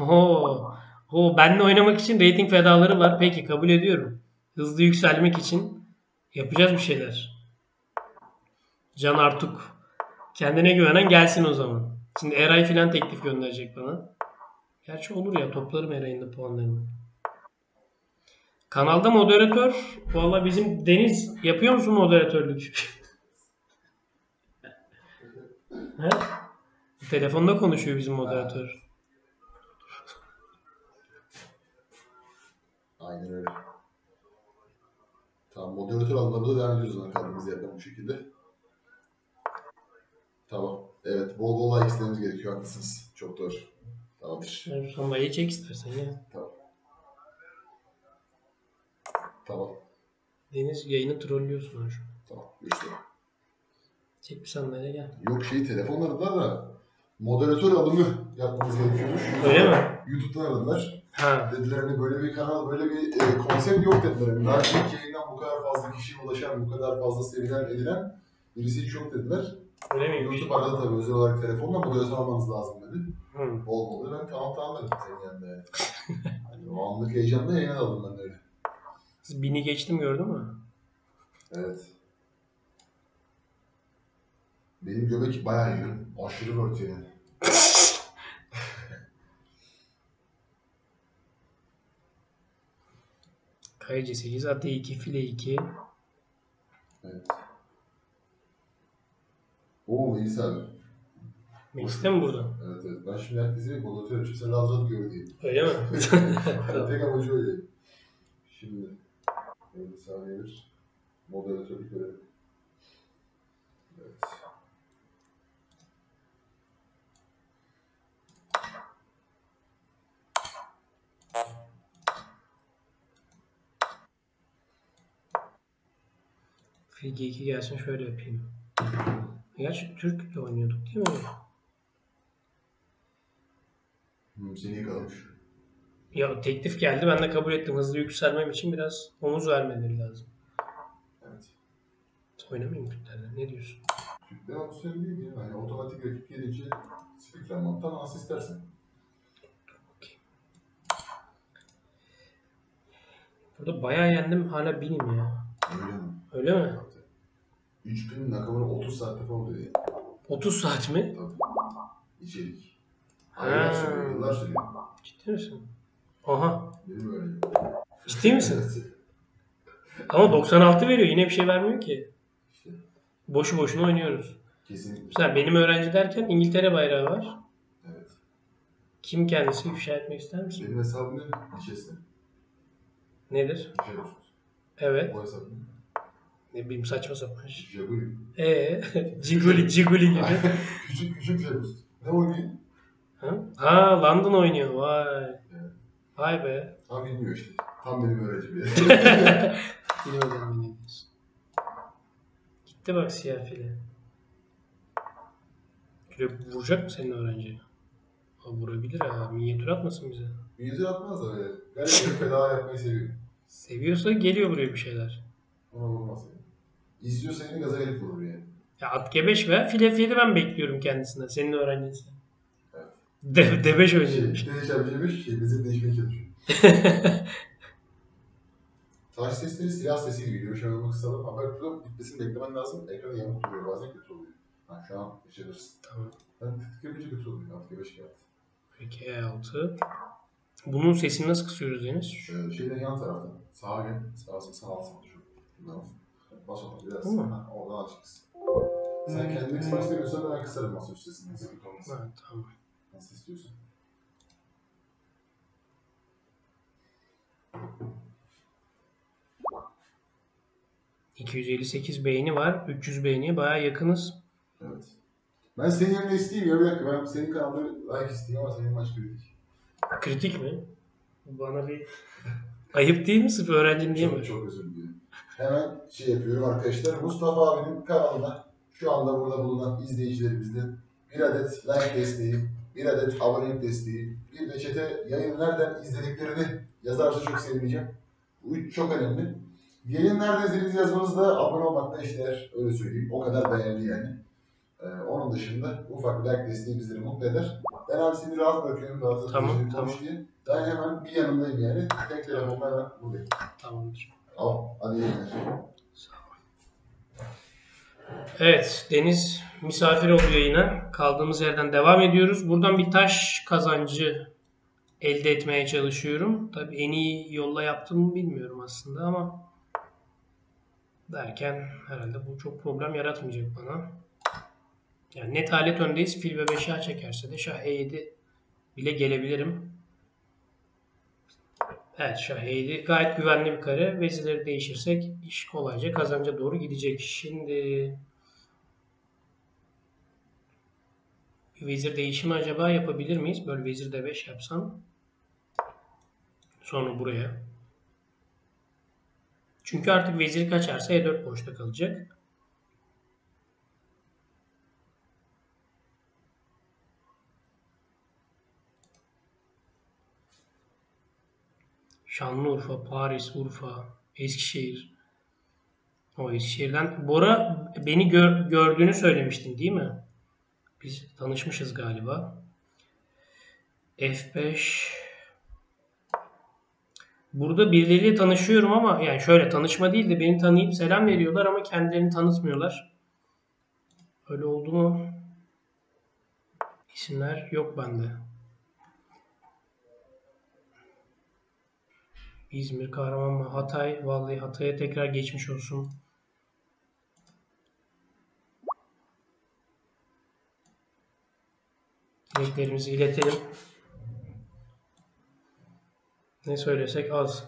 Oo. Oo, benle oynamak için rating fedaları var. Peki kabul ediyorum. Hızlı yükselmek için yapacağız bir şeyler. Can Artuk. Kendine güvenen gelsin o zaman. Şimdi Eray filan teklif gönderecek bana. Gerçi olur ya, toplarım Eray'ın da puanlarını. Kanalda moderatör. Valla bizim Deniz yapıyor musun moderatörlük? He? Telefonda konuşuyor bizim Ha, moderatör. aynen öyle. Tamam, moderatör alımlarımıza devam ediyoruz o zaman kaldığımız yerden bu şekilde. Tamam. Evet, bol bol like istememiz gerekiyor. Haklısınız. Çok doğru. Tamamdır. Sonbayı çek istersen ya. Tamam. Tamam. Deniz yayını trollüyorsun hocam. Tamam. Görüşürüz. Çek bir sandalye gel. Yok telefonlarında da moderatör alımı yapmamız gerekiyormuş. Öyle mi? YouTube'dan aradılar. Ha. Dediler hani böyle bir kanal, böyle bir konsept yok dediler. Hani daha ilk yayından bu kadar fazla kişiye ulaşan, bu kadar fazla sevilen, edilen birisi hiç yok dediler. Öyle miymiş? YouTube aradı tabii özel olarak telefonla moderatör almanız lazım dedi. Hı. Bol bol dedi. Ben tamam dedim senin yanında yani. Hani o anlık heyecanla yayına aldım ben de öyle. Siz 1000'i geçtim, gördün mü? Evet. Benim göbek bayağı iyi. Aşırı örtü yani. Kayıcı 8, Ate 2, File 2. Evet. Oo Melis abi. Meksika mi burada? Evet. Ben şimdi herkese moderatör açıp sen rahat rahat gör diye. Öyle mi? Yani tek amacı öyle. Şimdi Melis abiye bir moderatörlük verelim. Evet. Fil G2 gelsin, şöyle yapayım. Gerçi Türk'le oynuyorduk değil mi? Seni yakalamış. Ya teklif geldi, ben de kabul ettim. Hızlı yükselmem için biraz omuz vermeleri lazım. Evet. Oynamayayım Türklerle. Ne diyorsun? Türkler opsiyon değil ya. Hani otomatik rakip gelince speaker monttan nasıl istersen. Okey. Burada bayağı yendim, hala 1000'im ya. Öyle mi? Öyle mi? 3000 nakamını 30 saatte falan oluyor yani. 30 saat mi? Tabii. İçerik. Aylar Ha. sürüyor, yıllar sürüyor. Ciddi misin? Aha. Benim öyle. Ciddi misin? Ama 96 veriyor. Yine bir şey vermiyor ki. İşte Boşu boşuna oynuyoruz. kesinlikle. Mesela benim öğrenci derken İngiltere bayrağı var. Evet. Kim kendisi ifşa etmek ister misin? Benim hesabım ne? Lichess'te. Nedir? Lichess olsun. Evet. O hesap ne? Ne bileyim, saçma sapan. Jaguli. Ciguli gibi. Küçük Jaguli. Ne oynuyor? Ha? Aa, London oynuyor. Vay. Evet. Vay be. Tam bilmiyor işte. Tam benim öğrencim ya. Bilmiyorum ne diyorsun. Gitti bak siyah file. Şöyle vuracak mı senin öğrenci? Ha, vurabilir ha. Minyatür atmasın bize. Yüzü atmaz da öyle. Garip bir feda yapmayı seviyor. Seviyorsa geliyor buraya bir şeyler. Ona vurmaz yani. İzliyor seni gaza gelip vurur yani. Ya at G5 ve file F7 ben bekliyorum kendisinden. Senin öğrencisi. Evet. D5 oynuyormuş. Değişebileceğimiz bizim değişmeye çalışıyor. Taş sesleri silah sesi gibi geliyor. Şöyle kısalım. Haber tutup bitmesini beklemen lazım. Ekranı yamuk duruyor. Bazen kötü oluyor. Ha, şu an yaşanırsın. Tamam. Ben tık yapınca kötü oluyor. Artık yavaş geldi. Peki E6. Bunun sesini nasıl kısıyoruz Deniz? Şeyden yan taraftan. Sağa gel. Sağ alt sağ şu. Şuradan. Bas ona biraz. Tamam. Ha, oradan açıksın. Sen kendini kısmak istemiyorsan ben kısarım masa üstesini. Sıkıntı olmaz. Ha, tamam. Nasıl istiyorsan. ...258 beğeni var. 300 beğeniye bayağı yakınız. Evet. Ben senin yerine isteyeyim ya, bir dakika. Ben senin kanalda like isteyeyim ama senin maç kritik. Kritik mi? Bana bir ayıp değil mi? Sırf öğrencin diye mi? Çok özür diliyorum. Hemen şey yapıyorum arkadaşlar. Mustafa abinin kanalına şu anda burada bulunan izleyicilerimizden bir adet like desteği, bir adet abonelik desteği, bir de chat'e yayını nereden izlediklerini yazarsa çok sevineceğim. Bu üç çok önemli. Yayın nerede izlediğinizi yazmanız da abone olmakla eşdeğer, öyle söyleyeyim. O kadar değerli yani. Onun dışında ufak bir like desteği bizleri mutlu eder. Ben abi seni rahat bırakıyorum. Rahat Tamam, konuş diye. Ben hemen bir yanındayım yani. Tek telefonla hemen buradayım. Tamamdır. Tamam. Hadi iyi günler. Evet, Deniz misafir oluyor yine. Kaldığımız yerden devam ediyoruz. Buradan bir taş kazancı elde etmeye çalışıyorum. Tabii en iyi yolla yaptığımı bilmiyorum aslında ama derken herhalde bu çok problem yaratmayacak bana. Yani net alet öndeyiz. Fil ve 5 şah çekerse de şah E7 bile gelebilirim. Evet, şah E7 gayet güvenli bir kare. Vezirleri değişirsek iş kolayca kazanca doğru gidecek. Şimdi bir vezir değişimi acaba yapabilir miyiz? Böyle vezir D5 yapsam. Sonra buraya. Çünkü artık vezir kaçarsa E4 boşta kalacak. Şanlıurfa, Paris, Urfa, Eskişehir. O Eskişehir'den. Bora beni gördüğünü söylemiştin değil mi? Biz tanışmışız galiba. F5. Burada birileriyle tanışıyorum ama yani şöyle tanışma değil de beni tanıyıp selam veriyorlar ama kendilerini tanıtmıyorlar. Öyle oldu mu? İsimler yok bende. İzmir, Kahramanmaraş, Hatay. Vallahi Hatay'a tekrar geçmiş olsun. Dileklerimizi iletelim. Ne söylesek az.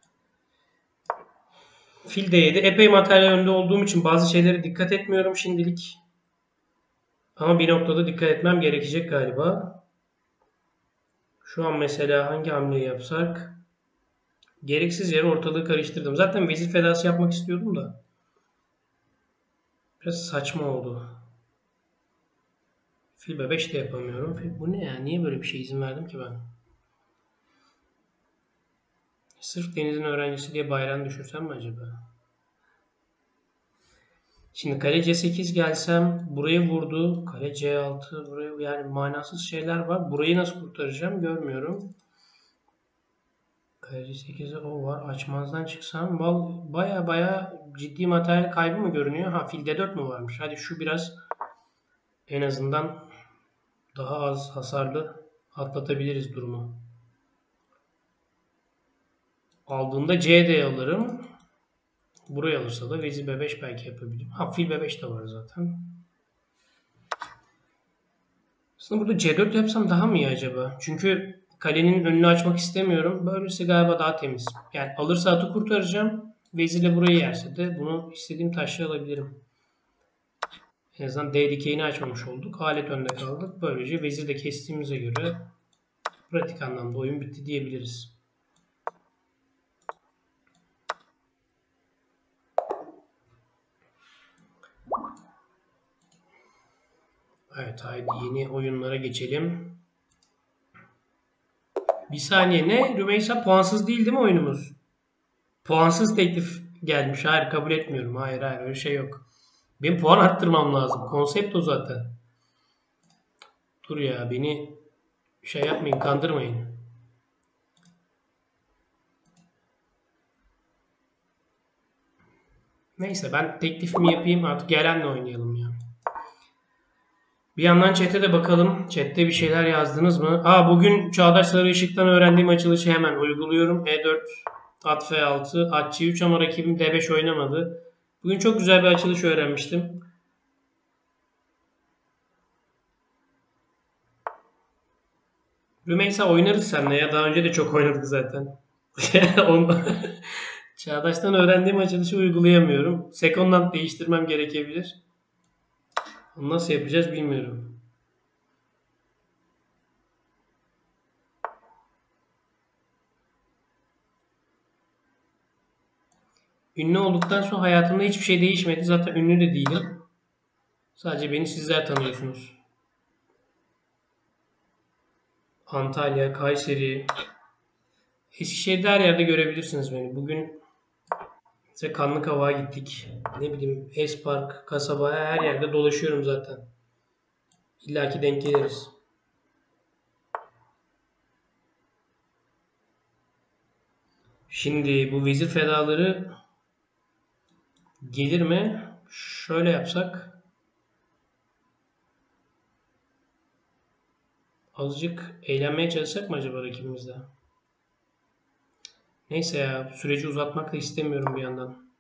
Fil D7. Epey materyal önünde olduğum için bazı şeylere dikkat etmiyorum şimdilik. Ama bir noktada dikkat etmem gerekecek galiba. Şu an mesela hangi hamleyi yapsak? Gereksiz yere ortalığı karıştırdım. Zaten vezir fedası yapmak istiyordum da. Biraz saçma oldu. Fil B5 de yapamıyorum. Bu ne ya? Niye böyle bir şey izin verdim ki ben? Sırf Deniz'in öğrencisi diye bayrağını düşürsem mi acaba? Şimdi kale C8 gelsem burayı vurdu. Kale C6 buraya yani manasız şeyler var. Burayı nasıl kurtaracağım görmüyorum. Kale C8'e o var. Açmazdan çıksam baya ciddi materyal kaybı mı görünüyor? Ha fil D4 mü varmış? Hadi şu biraz en azından daha az hasarlı atlatabiliriz durumu. Aldığında CD alırım. Buraya alırsa da vezir B5 belki yapabilirim. Ha fil B5 de var zaten. Aslında burada C4 yapsam daha mı iyi acaba? Çünkü kalenin önünü açmak istemiyorum. Böylesi galiba daha temiz. Yani alırsa atı kurtaracağım. Vezirle burayı yerse de bunu istediğim taşla alabilirim. En azından D dikeyini açmamış olduk. Alet önde kaldık. Böylece vezir de kestiğimize göre pratik anlamda oyun bitti diyebiliriz. Evet haydi yeni oyunlara geçelim. Bir saniye ne? Rümeysa puansız değil mi oyunumuz? Puansız teklif gelmiş. Hayır kabul etmiyorum. Hayır öyle şey yok. Benim puan arttırmam lazım. Konsept o zaten. Dur ya beni şey yapmayın kandırmayın. Neyse ben teklifimi yapayım artık gelenle oynayalım ya. Bir yandan chat'e de bakalım. Chat'te bir şeyler yazdınız mı? Bugün Çağdaş Sarı Işık'tan öğrendiğim açılışı hemen uyguluyorum. E4, at F6, at C3 ama rakibim D5 oynamadı. Bugün çok güzel bir açılış öğrenmiştim. Rümeysa oynarız seninle ya. Daha önce de çok oynadık zaten. Çağdaş'tan öğrendiğim açılışı uygulayamıyorum. Second'dan değiştirmem gerekebilir. Onu nasıl yapacağız bilmiyorum. Ünlü olduktan sonra hayatımda hiçbir şey değişmedi. Zaten ünlü de değilim. Sadece beni sizler tanıyorsunuz. Antalya, Kayseri, Eskişehir'de her yerde görebilirsiniz beni. Bugün size Kanlıkavak'a gittik. Ne bileyim Espark, kasaba her yerde dolaşıyorum zaten. İlla ki denk geliriz. Şimdi bu vezir fedaları gelir mi? Şöyle yapsak. Azıcık eğlenmeye çalışsak mı acaba rakibimizle? Neyse ya, süreci uzatmak da istemiyorum bir yandan.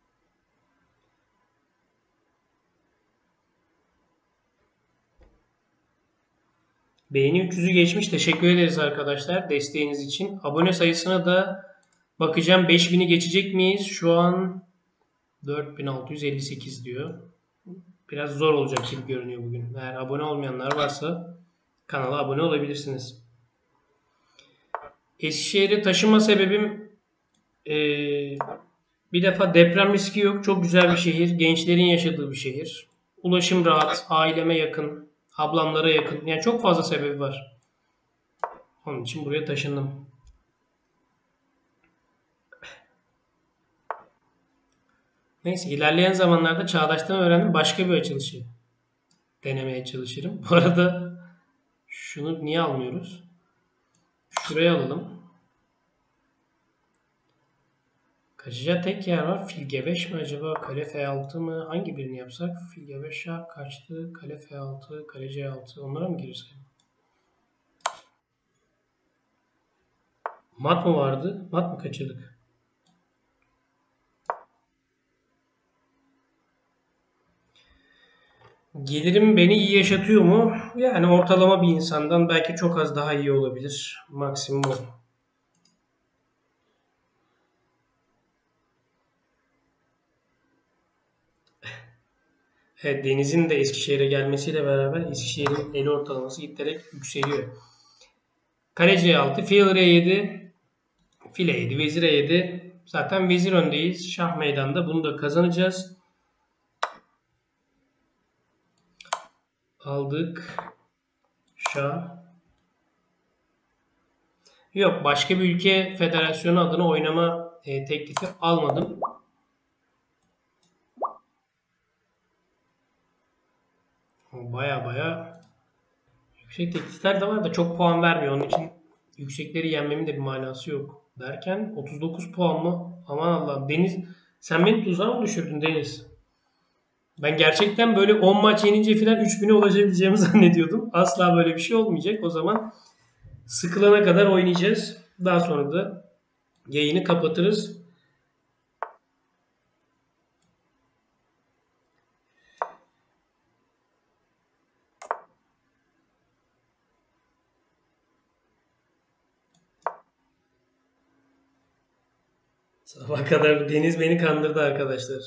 Beğeni 300'ü geçmiş. Teşekkür ederiz arkadaşlar desteğiniz için. Abone sayısına da bakacağım. 5000'i geçecek miyiz? Şu an 4658 diyor. Biraz zor olacak gibi görünüyor bugün. Eğer abone olmayanlar varsa kanala abone olabilirsiniz. Eskişehir'e taşınma sebebim bir defa deprem riski yok. Çok güzel bir şehir. Gençlerin yaşadığı bir şehir. Ulaşım rahat. Aileme yakın. Ablamlara yakın. Yani çok fazla sebebi var. Onun için buraya taşındım. Neyse, ilerleyen zamanlarda çağdaştan öğrendim. Başka bir açılışı denemeye çalışırım. Bu arada şunu niye almıyoruz? Şuraya alalım. Kaçacağı tek yer var. Fil G5 mi acaba? Kale F6 mı? Hangi birini yapsak? Fil G5 şah kaçtı. Kale F6, kale C6. Onlara mı girsek? Mat mı vardı? Mat mı kaçırdık? Gelirim beni iyi yaşatıyor mu? Yani ortalama bir insandan belki çok az daha iyi olabilir. Maksimum o. Evet, Deniz'in de Eskişehir'e gelmesiyle beraber Eskişehir'in el ortalaması giderek yükseliyor. Kale C6, fil R7, fil E7, vezir E7. Zaten vezir öndeyiz. Şah meydanda bunu da kazanacağız. Aldık. Şah. Yok, başka bir ülke federasyonu adına oynama teklifi almadım. Baya yüksek teklifler de var da çok puan vermiyor. Onun için yüksekleri yenmemin de bir manası yok. Derken 39 puan mı? Aman Allah'ım. Deniz, sen beni tuzağa mı düşürdün Deniz? Ben gerçekten böyle 10 maç yenince falan 3000'e ulaşabileceğimi zannediyordum. Asla böyle bir şey olmayacak. O zaman sıkılana kadar oynayacağız. Daha sonra da yayını kapatırız. Sabah kadar Deniz beni kandırdı arkadaşlar.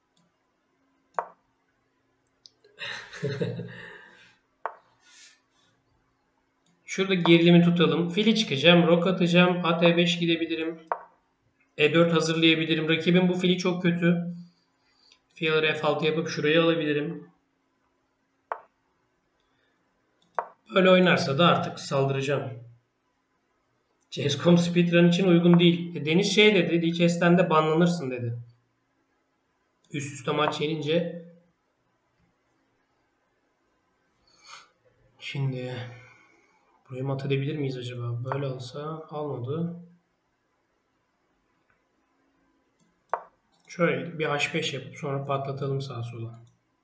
Şurada gerilimi tutalım. Fili çıkacağım. Rok atacağım. At E5 gidebilirim. E4 hazırlayabilirim. Rakibin bu fili çok kötü. Fiyaları F6 yapıp şurayı alabilirim. Böyle oynarsa da artık saldıracağım. CSGO speedrun için uygun değil. Deniz şey dedi. Lichess'ten de banlanırsın dedi. Üst üste maç yenince. Şimdi burayı mat edebilir miyiz acaba? Böyle olsa almadı. Şöyle bir H5 yapıp sonra patlatalım sağa sola.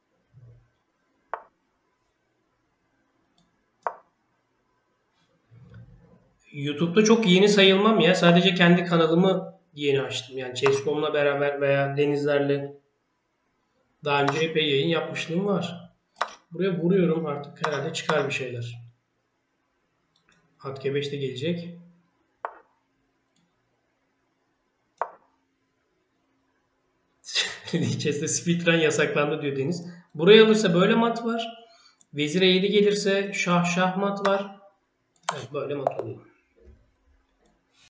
YouTube'da çok yeni sayılmam ya. Sadece kendi kanalımı yeni açtım. Yani CSGO'mla beraber veya Denizlerle daha önce epey yayın yapmışlığım var. Buraya vuruyorum, artık herhalde çıkar bir şeyler. At G5 de gelecek. Lichess'te speedrun yasaklandı diyor Deniz. Buraya alırsa böyle mat var. Vezir E7 gelirse şah mat var. Evet, böyle mat oluyor.